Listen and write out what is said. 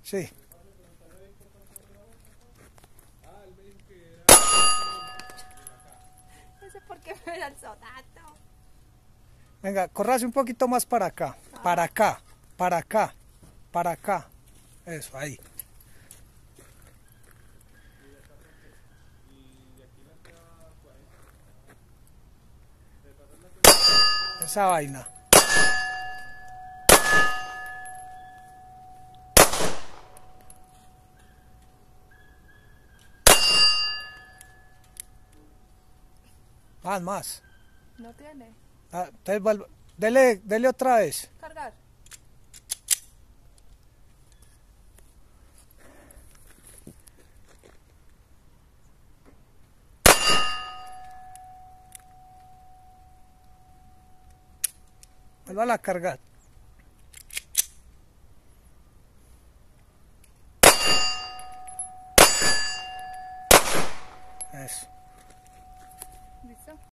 Sí. No sé por qué me lanzó tanto. Venga, corrase un poquito más para acá. Para acá. Para acá. Para acá. Eso, ahí. Esa vaina. Más. No tiene. Ah, entonces dele otra vez. Cargar. Vuelva a cargar. Eso.